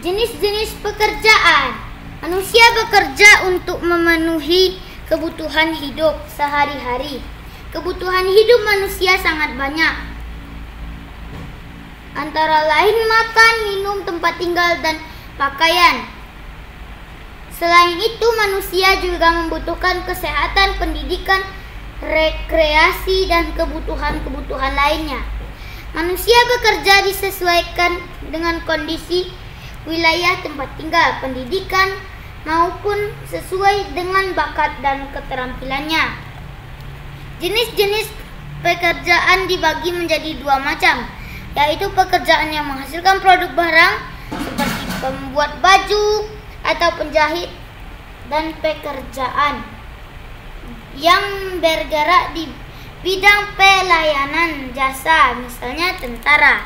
Jenis-jenis pekerjaan. Manusia bekerja untuk memenuhi kebutuhan hidup sehari-hari. Kebutuhan hidup manusia sangat banyak. Antara lain makan, minum, tempat tinggal, dan pakaian. Selain itu, manusia juga membutuhkan kesehatan, pendidikan, rekreasi, dan kebutuhan-kebutuhan lainnya. Manusia bekerja disesuaikan dengan kondisi wilayah tempat tinggal, pendidikan, maupun sesuai dengan bakat dan keterampilannya. Jenis-jenis pekerjaan dibagi menjadi dua macam, yaitu pekerjaan yang menghasilkan produk barang seperti pembuat baju atau penjahit, dan pekerjaan yang bergerak di bidang pelayanan jasa, misalnya tentara.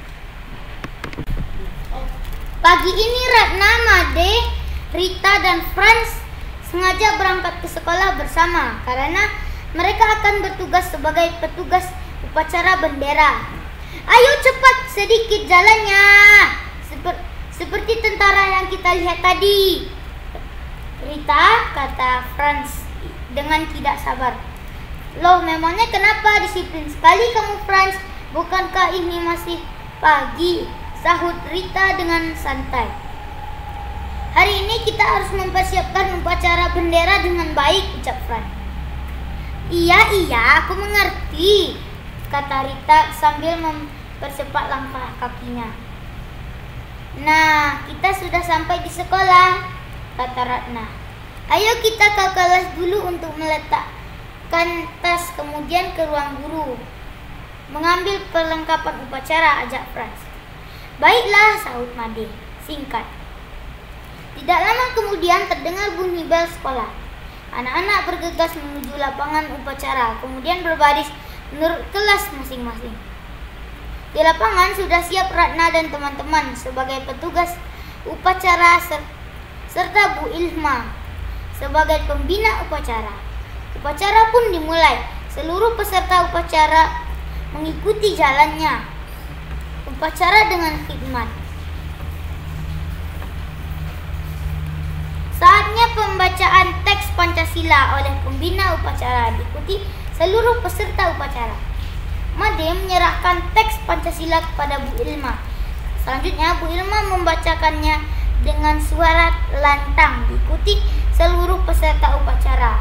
Pagi ini Ratna, Made, Rita, dan Franz sengaja berangkat ke sekolah bersama karena mereka akan bertugas sebagai petugas upacara bendera. Ayo cepat sedikit jalannya, seperti tentara yang kita lihat tadi, Rita, kata Franz dengan tidak sabar. Loh, memangnya kenapa disiplin sekali kamu, Franz? Bukankah ini masih pagi? Sahut Rita dengan santai. Hari ini kita harus mempersiapkan upacara bendera dengan baik, ucap Franz. Iya, aku mengerti, kata Rita sambil mempercepat langkah kakinya. Nah, kita sudah sampai di sekolah, kata Ratna. Ayo kita ke kelas dulu untuk meletakkan tas, kemudian ke ruang guru mengambil perlengkapan upacara, ajak Franz. Baiklah, sahut Made, singkat. Tidak lama kemudian terdengar bunyi bel sekolah. Anak-anak bergegas menuju lapangan upacara, kemudian berbaris menurut kelas masing-masing. Di lapangan sudah siap Ratna dan teman-teman sebagai petugas upacara serta Bu Ilma sebagai pembina upacara. Upacara pun dimulai. Seluruh peserta upacara mengikuti jalannya upacara dengan khidmat. Saatnya pembacaan teks Pancasila oleh pembina upacara diikuti seluruh peserta upacara. Made menyerahkan teks Pancasila kepada Bu Ilma. Selanjutnya Bu Ilma membacakannya dengan suara lantang diikuti seluruh peserta upacara.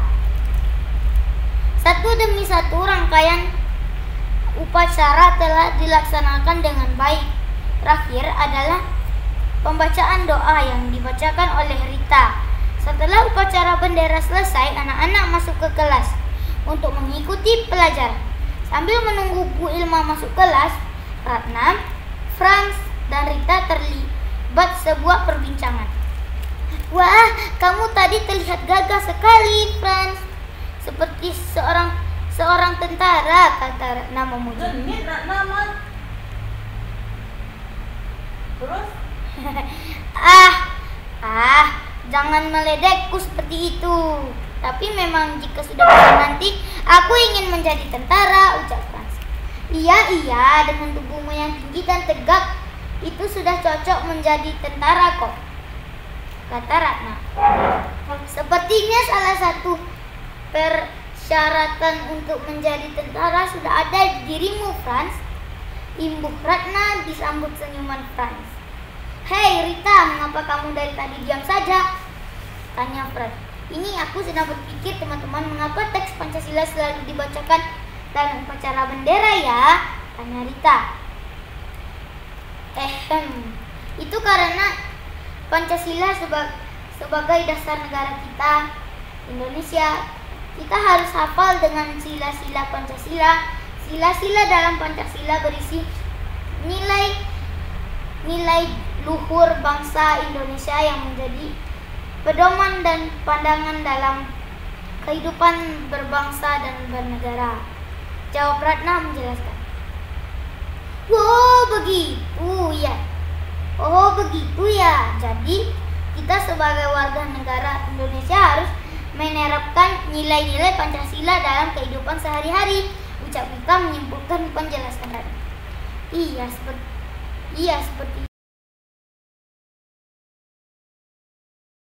Satu demi satu rangkaian upacara telah dilaksanakan dengan baik. Terakhir adalah pembacaan doa yang dibacakan oleh Rita. Setelah upacara bendera selesai, anak-anak masuk ke kelas untuk mengikuti pelajaran. Sambil menunggu Bu Ilma masuk kelas, Ratna, Franz, dan Rita terlibat sebuah perbincangan. Wah, kamu tadi terlihat gagah sekali, Franz. Seperti seorang tentara, kata Ratna memuji. Ini Ratna mah. Terus? Jangan meledekku seperti itu. Tapi memang jika sudah besar nanti, aku ingin menjadi tentara, ucap Franz. Iya, dengan tubuhmu yang tinggi dan tegak, itu sudah cocok menjadi tentara kok, kata Ratna. Sepertinya salah satu persyaratan untuk menjadi tentara sudah ada di dirimu, Franz. Imbuh Ratna disambut senyuman Franz. Hei Rita, mengapa kamu dari tadi diam saja? Tanya Franz. Ini aku sedang berpikir, teman-teman, mengapa teks Pancasila selalu dibacakan dalam upacara bendera ya? Tanya Rita. Itu karena Pancasila sebagai dasar negara kita, Indonesia. Kita harus hafal dengan sila-sila Pancasila. Sila-sila dalam Pancasila berisi nilai luhur bangsa Indonesia yang menjadi pedoman dan pandangan dalam kehidupan berbangsa dan bernegara, jawab Ratna menjelaskan. Oh begitu ya. Jadi kita sebagai warga negara Indonesia harus menerapkan nilai-nilai Pancasila dalam kehidupan sehari-hari, ucap Rita menyimpulkan penjelasan Ratna. Iya seperti